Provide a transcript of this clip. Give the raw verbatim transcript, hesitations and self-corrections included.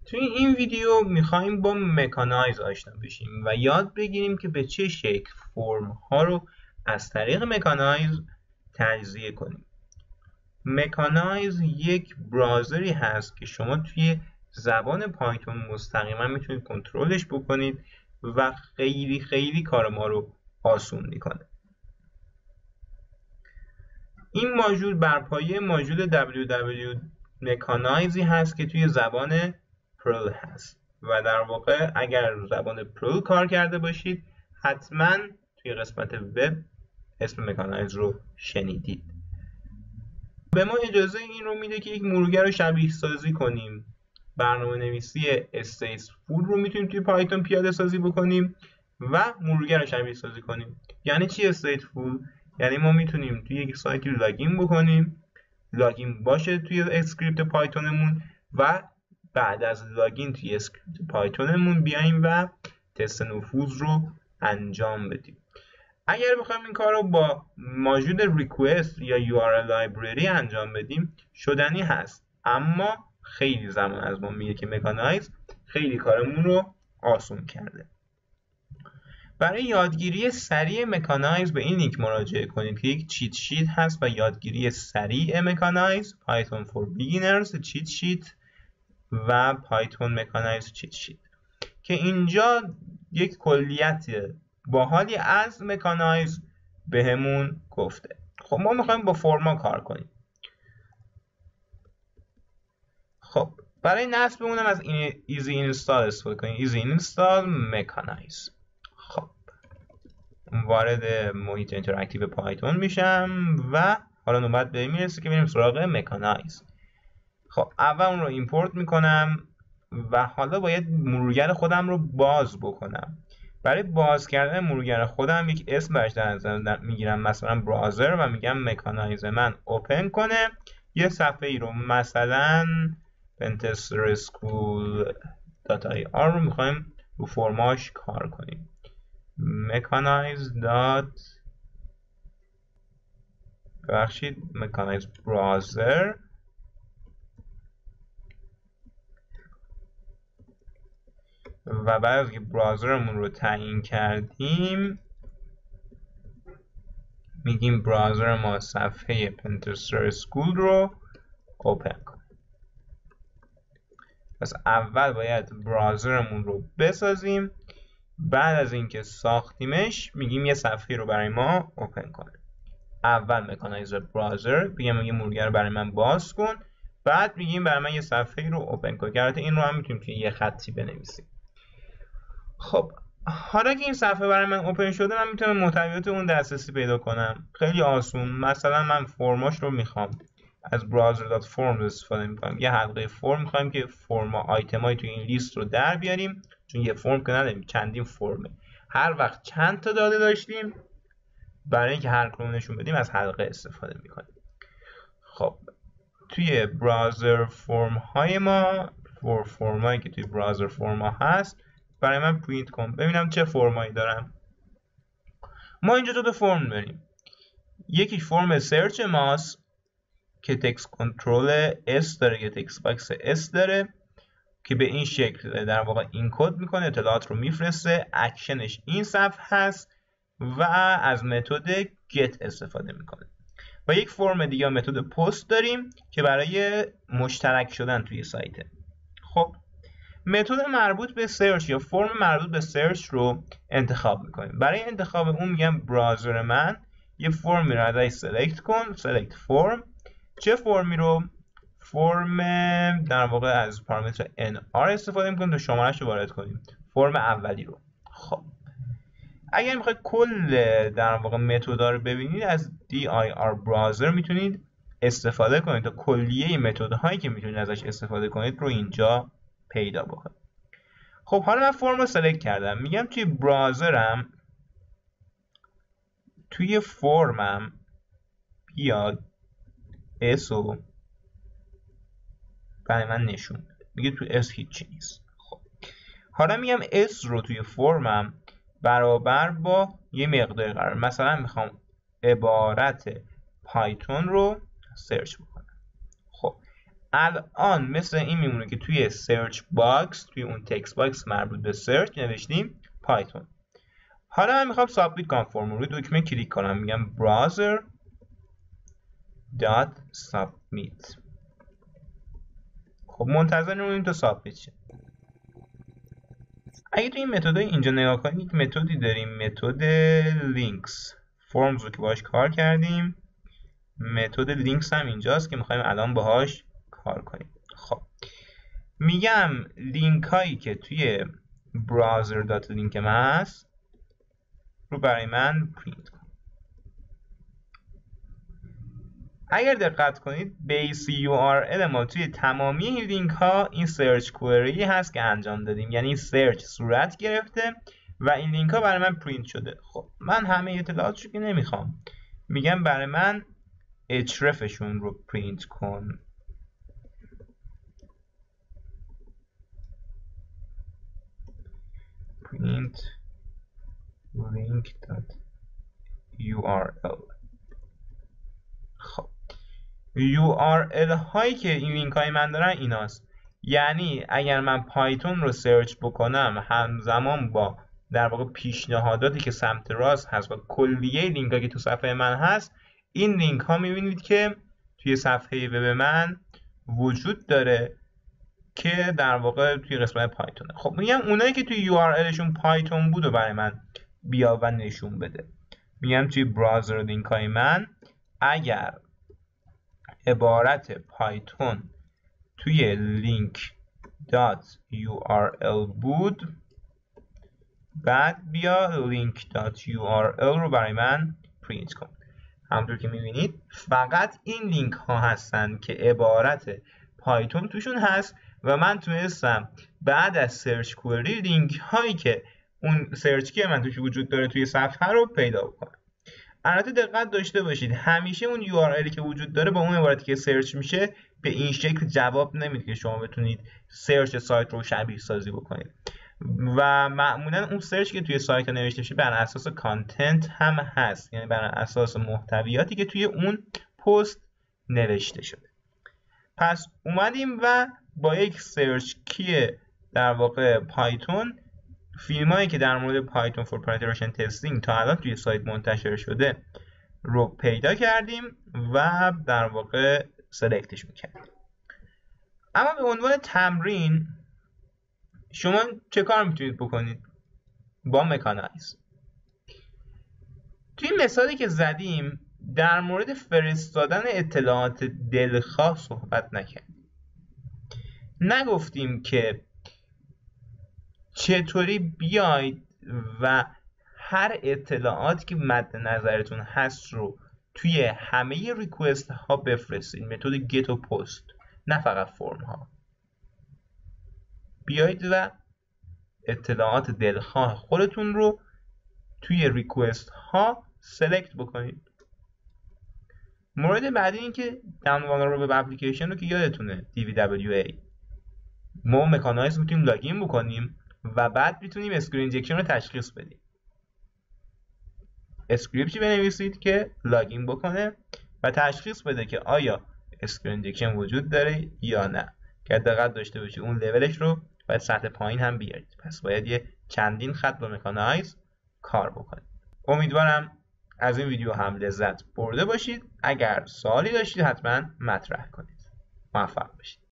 توی این ویدیو میخوایم با مکانایز آشنا بشیم و یاد بگیریم که به چه شکل فرم ها رو از طریق مکانایز تجزیه کنیم. مکانایز یک براوزری هست که شما توی زبان پایتون مستقیما میتونید کنترلش بکنید و خیلی خیلی کار ما رو آسون میکنه. این ماژول بر پایه ماژول دبلیو دبلیو مکانایزی هست که توی زبان پرل هست و در واقع اگر زبان پرل کار کرده باشید حتما توی قسمت وب اسم مکانایز رو شنیدید. به ما اجازه این رو میده که یک مرورگر رو شبیه سازی کنیم. برنامه نویسی استیتفول رو میتونیم توی پایتون پیاده سازی بکنیم و مرورگر رو شبیه سازی کنیم. یعنی چی استیتفول؟ یعنی ما میتونیم توی یک سایتی لاگین بکنیم، لاگین باشه توی اسکریپت پایتونمون و بعد از لاگین توی اسکریپت پایتونمون بیایم و تست نفوذ رو انجام بدیم. اگر بخوایم این کار رو با ماژول ریکوست یا یو آر ال لایبرری انجام بدیم شدنی هست، اما خیلی زمان از ما میگه که مکانایز خیلی کارمون رو آسون کرده. برای یادگیری سریع مکانایز به این لینک مراجعه کنید که یک چیت شیت هست و یادگیری سریع مکانایز Python for Beginners چیت شیت و Python Mechanize چیت شیت که اینجا یک کلیت باحالی از مکانایز بهمون گفته. خب ما میخوایم با فرما کار کنیم. خب برای نصب اونم از این ایزی اینستال استفاده کنیم. ایزی اینستال مکانایز. خب وارد محیط اینتراکتیو پایتون میشم و حالا نوبت به این میرسه که بریم سراغ مکانایز. خب اول اون رو ایمپورت میکنم و حالا باید مرورگر خودم رو باز بکنم. برای باز کردن مرورگر خودم یک اسم براش در نظر میگیرم، مثلا براوزر، و میگم مکانایز من اوپن کنه یه صفحه ای رو، مثلا پنتستر اسکول دات آی آر رو میخوایم رو فرماش کار کنیم. مکانایز دات ببخشید مکانایز براوزر و بعد از که براوزرمون رو تعیین کردیم میگیم براوزر ما صفحه پنتستر اسکول رو اوپن کنه. پس اول باید براوزرمون رو بسازیم، بعد از اینکه ساختیمش میگیم یه صفحه رو برای ما اوپن کنه. اول مکانایز براوزر بگیم یه مرورگر رو برای من باز کن، بعد میگیم برای من یه صفحه رو اوپن کن. البته این رو هم میتونیم توی یه خطی بنویسیم. خب حالا که این صفحه برای من اوپن شده من میتونم محتویات اون دسترسی پیدا کنم. خیلی آسون. مثلا من فرماش رو میخوام از browser.forms استفاده میکنم. یه حلقه فرم میخوایم که فرما آیتمای توی این لیست رو در بیاریم، چون یه فرم که نداریم، چندین فرمه. هر وقت چند تا داده داشتیم برای اینکه هر کدوم نشون بدیم از حلقه استفاده میکنیم. خب توی براوزر فرم های ما فور فرمایی که توی براوزر فرم ها هست برای من پرینت کن ببینم چه فرمایی دارم. ما اینجا دو تا فرم داریم. یکی فرم سرچ ماست که تکست کنترل اس داره یا تکست باکس اس داره که به این شکل در واقع اینکد میکنه، اطلاعات رو میفرسته. اکشنش این صفحه هست و از متد get استفاده میکنه. و یک فرم دیگه متد پست داریم که برای مشترک شدن توی سایته. خب متد مربوط به سرچ یا فرم مربوط به سرچ رو انتخاب میکنیم. برای انتخاب اون میگم براوزر من یه فرمی رو ازش سلکت کن، سلکت فرم. چه فرمی رو؟ فرم در واقع از پارامتر ان آر استفاده میکنیم تا شمارش رو وارد کنیم، فرم اولی رو. خب اگر میخواید کل در واقع متدا رو ببینید از دی آی آر براوزر میتونید استفاده کنید تا کلیه متد هایی که میتونید ازش استفاده کنید رو اینجا پیدا بکنید. خب حالا من فرم رو سلکت کردم، میگم توی براوزرم توی فرمم بیا اس رو برای من نشون بده. میگه توی اس هیچی نیست. خب حالا میگم اس رو توی فرمم برابر با یه مقدار قرار، مثلا میخوام عبارت پایتون رو سرچ بکنم. خب الان مثل این میمونه که توی سرچ باکس، توی اون تکست باکس مربوط به سرچ نوشتیم پایتون. حالا من میخوام سابمیت کنم فرم رو، روی دکمه کلیک کنم، میگم browser dot submit. خب منتظر میمونیم تا سابمیت شه. اگه توی این متدای اینجا نگاه کنید، یک متدی داریم، متد links فرمز رو که باهاش کار کردیم. متد لینکس هم اینجاست که میخوایم الان باهاش کار کنیم. خب میگم لینک هایی که توی browser dot link من هست رو برای من پرینت کن. اگر دقت کنید بیس یو آر ال ما توی تمامی این لینک ها این سرچ کوئری هست که انجام دادیم، یعنی سرچ صورت گرفته و این لینک ها برای من پرینت شده. خب من همه اطلاعاتشو که نمیخوام، میگم برای من hrefشون رو پرینت کن. print link.url. خب یو آر ال هایی که این لینک های من دارن ایناست، یعنی اگر من پایتون رو سرچ بکنم همزمان با در واقع پیشنهاداتی که سمت راست هست و کلیه لینک هایی که تو صفحه من هست، این لینک ها میبینید که توی صفحه وب من وجود داره که در واقع توی قسمت پایتونه. خب میگم اونایی که توی یو آر الشون پایتون بود و برای من بیا و نشون بده. میگم توی براوزر لینک های من اگر عبارت پایتون توی لینک دات یو آر ال بود، بعد بیا لینک دات یو آر ال رو برای من پرینت کن. همونطور که میبینید فقط این لینک ها هستن که عبارت پایتون توشون هست و من تونستم بعد از سرچ کوئری لینک هایی که اون سرچ کی من توش وجود داره توی صفحه رو پیدا بکنم. البته دقت داشته باشید همیشه اون یو آر ال که وجود داره با اون عبارتی که سرچ میشه به این شکل جواب نمیده که شما بتونید سرچ سایت رو شبیه سازی بکنید و معمولا اون سرچ که توی سایت نوشته میشه بر اساس کانتنت هم هست، یعنی بر اساس محتویاتی که توی اون پست نوشته شده. پس اومدیم و با یک سرچ کی در واقع پایتون فیلم هایی که در مورد پایتون فور پنتریشن تستینگ تا الان توی سایت منتشر شده رو پیدا کردیم و در واقع سلکتش میکردیم. اما به عنوان تمرین شما چه کار میتونید بکنید با مکانایز؟ توی مثالی که زدیم در مورد فرستادن اطلاعات دلخواه صحبت نکردیم. نگفتیم که چطوری بیاید و هر اطلاعاتی که مد نظرتون هست رو توی همه ریکوست ها بفرستید، متد گت و پست، نه فقط فرم ها. بیایید و اطلاعات دلخواه خودتون رو توی ریکوست ها سلکت بکنید. مورد بعدی این که داونلود وب اپلیکیشن رو که یادتونه دی وی دبلیو ای، ما مکانایز میتونیم لاگین بکنیم و بعد میتونیم اسکرین اینجکشن رو تشخیص بدیم. اسکریپتی بنویسید که لاگین بکنه و تشخیص بده که آیا اسکرین اینجکشن وجود داره یا نه، که دقت داشته باشید اون لولش رو باید سطح پایین هم بیارید. پس باید یه چندین خط با مکانایز کار بکنید. امیدوارم از این ویدیو هم لذت برده باشید. اگر سوالی داشتید حتما مطرح کنید. موفق باشید.